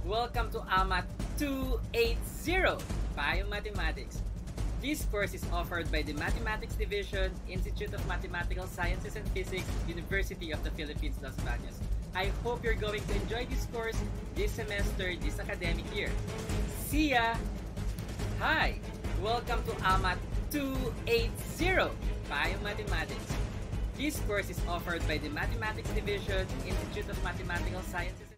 Welcome to AMAT 280 Biomathematics. This course is offered by the Mathematics Division, Institute of Mathematical Sciences and Physics, University of the Philippines, Los Baños. I hope you're going to enjoy this course this semester, this academic year. See ya! Hi! Welcome to AMAT 280 Biomathematics. This course is offered by the Mathematics Division, Institute of Mathematical Sciences